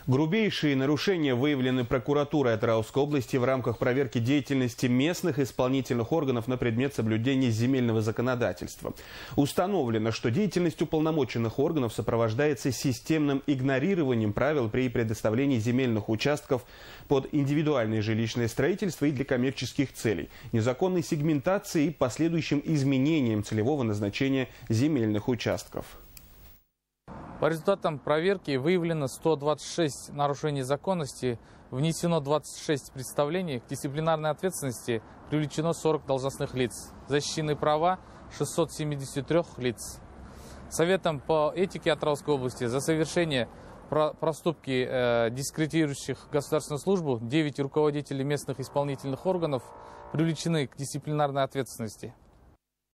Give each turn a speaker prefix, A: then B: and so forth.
A: Грубейшие нарушения выявлены прокуратурой Атырауской области в рамках проверки деятельности местных исполнительных органов на предмет соблюдения земельного законодательства. Установлено, что деятельность уполномоченных органов сопровождается системным игнорированием правил при предоставлении земельных участков под индивидуальное жилищное строительство и для коммерческих целей, незаконной сегментацией и последующим изменением целевого назначения земельных участков.
B: По результатам проверки выявлено 126 нарушений законности, внесено 26 представлений, к дисциплинарной ответственности привлечено 40 должностных лиц, защищены права 673 лиц. Советом по этике Атырауской области за совершение проступки, дискредитирующих государственную службу, 9 руководителей местных исполнительных органов привлечены к дисциплинарной ответственности.